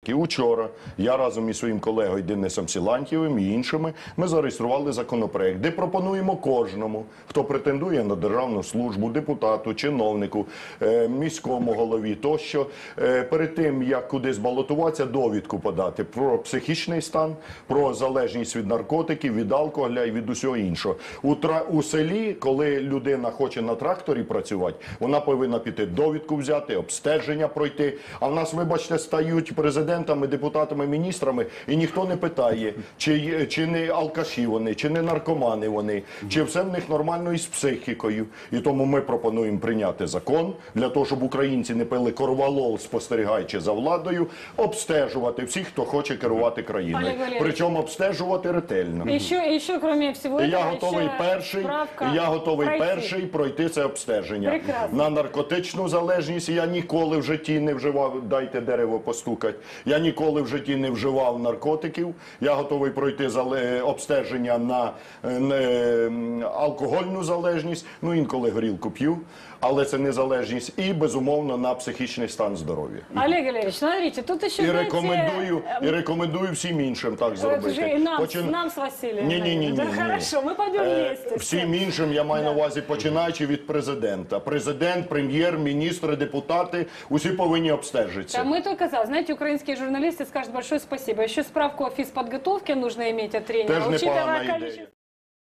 наркотики. Учора я разом із своїм колегою Денисом Силантьєвим і іншими ми зареєстрували законопроект, де пропонуємо кожному, хто претендує на державну службу, депутату, чиновнику, міському голові, тощо, перед тим, як кудись балотуватися, довідку подати про психічний стан, про залежність від наркотиків, від алкоголя і від усього іншого. У селі, коли людина хоче на тракторі працювати, вона повинна піти довідку взяти, обстеження пройти. А в нас, вибачте, стають президентами, депутатами, міністрами, і ніхто не питає, чи не алкаші вони, чи не наркомани вони, чи все в них нормально із психікою. І тому ми пропонуємо прийняти закон для того, щоб українці не пили корвалол, спостерігаючи за владою, обстежувати всіх, хто хоче керувати країною. Причому обстежувати ретельно. І ще, крім всього, я готовий перший пройти це обстеження. Прекрасно. На наркотичну залежність я ніколи в житті не вживав, дайте дерево постукати, я ніколи в житті не вживав наркотиків. Я готовий пройти обстеження на алкогольну залежність, ну інколи горілку п'ю, але це не залежність, і, безумовно, на психічний стан здоров'я. Олег Валерьевич, смотрите, тут ще, І рекомендую всім іншим так зробити. Нам з Василієм. Ні. Хорошо, ми підемо вместе. Всім іншим, я маю на увазі, починаючи від президента. Президент, прем'єр, міністри, депутати, усі повинні обстежитися. Мы только за. Знаете, украинские журналисты скажут большое спасибо. Еще справку о физподготовке нужно иметь от тренера. Теж непогана Учитывая ідея. количество...